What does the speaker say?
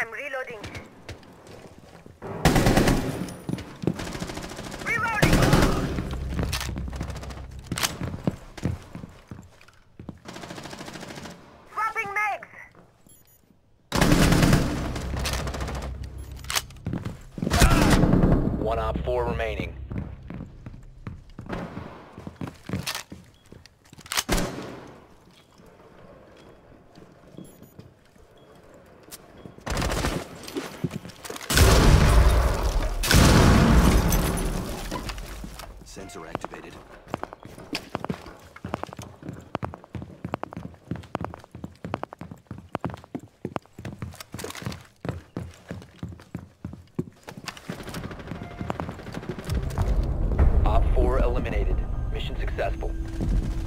I'm reloading. Reloading! Swapping mags! One op 4 remaining. Sensor activated. Op 4 eliminated. Mission successful.